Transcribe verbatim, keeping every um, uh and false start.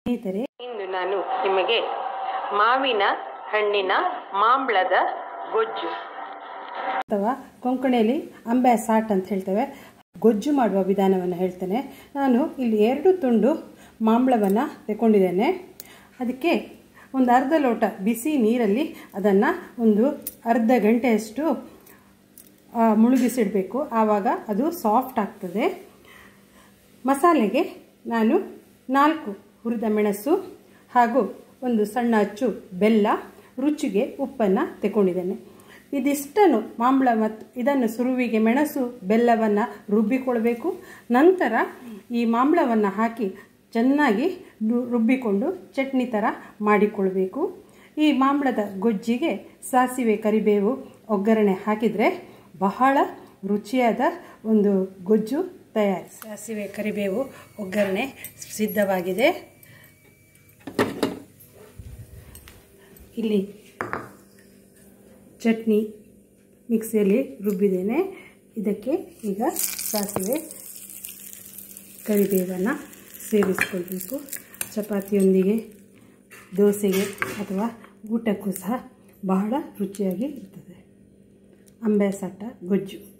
ಸ್ನೇಹಿತರೆ, ಇಂದು ನಾನು ನಿಮಗೆ ಮಾವಿನ ಹಣ್ಣಿನ ಮಾಂಬಳದ ಗೊಜ್ಜು ಅಥವಾ ಕೊಂಕಣಿಯಲ್ಲಿ ಅಂಬೆ ಸಾಟ್ ಅಂತ ಹೇಳ್ತೇವೆ, ಗೊಜ್ಜು ಮಾಡುವ ವಿಧಾನವನ್ನು ಹೇಳ್ತೇನೆ. ನಾನು ಇಲ್ಲಿ ಎರಡು ತುಂಡು ಮಾಂಬಳವನ್ನು ತಗೊಂಡಿದ್ದೇನೆ. ಅದಕ್ಕೆ ಒಂದು ಅರ್ಧ ಲೋಟ ಬಿಸಿ ನೀರಲ್ಲಿ ಅದನ್ನು ಒಂದು ಅರ್ಧ ಗಂಟೆಯಷ್ಟು ಮುಳುಗಿಸಿಡಬೇಕು. ಆವಾಗ ಅದು ಸಾಫ್ಟ್ ಆಗ್ತದೆ. ಮಸಾಲೆಗೆ ನಾನು ನಾಲ್ಕು ಹುರಿದ ಮೆಣಸು ಹಾಗೂ ಒಂದು ಸಣ್ಣ ಅಚ್ಚು ಬೆಲ್ಲ, ರುಚಿಗೆ ಉಪ್ಪನ್ನು ತಗೊಂಡಿದ್ದೇನೆ. ಇದಿಷ್ಟನ್ನು ಮಾಂಬಳ ಮತ್ತು ಇದನ್ನು ಸುರುವಿಗೆ ಮೆಣಸು ಬೆಲ್ಲವನ್ನು ರುಬ್ಬಿಕೊಳ್ಬೇಕು. ನಂತರ ಈ ಮಾಂಬಳವನ್ನು ಹಾಕಿ ಚೆನ್ನಾಗಿ ರುಬ್ಬಿಕೊಂಡು ಚಟ್ನಿ ಥರ ಮಾಡಿಕೊಳ್ಬೇಕು. ಈ ಮಾಂಬಳದ ಗೊಜ್ಜಿಗೆ ಸಾಸಿವೆ ಕರಿಬೇವು ಒಗ್ಗರಣೆ ಹಾಕಿದರೆ ಬಹಳ ರುಚಿಯಾದ ಒಂದು ಗೊಜ್ಜು ತಯಾರಿ. ಸಾಸಿವೆ ಕರಿಬೇವು ಒಗ್ಗರಣೆ ಸಿದ್ಧವಾಗಿದೆ. ಇಲ್ಲಿ ಚಟ್ನಿ ಮಿಕ್ಸಿಯಲ್ಲಿ ರುಬ್ಬಿದ್ದೇನೆ. ಇದಕ್ಕೆ ಈಗ ಸಾಸಿವೆ ಕರಿಬೇವನ್ನು ಸೇರಿಸಿಕೊಳ್ಬೇಕು. ಚಪಾತಿಯೊಂದಿಗೆ, ದೋಸೆಗೆ ಅಥವಾ ಊಟಕ್ಕೂ ಸಹ ಬಹಳ ರುಚಿಯಾಗಿ ಇರ್ತದೆ ಅಂಬೆ ಸಾಟ ಗೊಜ್ಜು.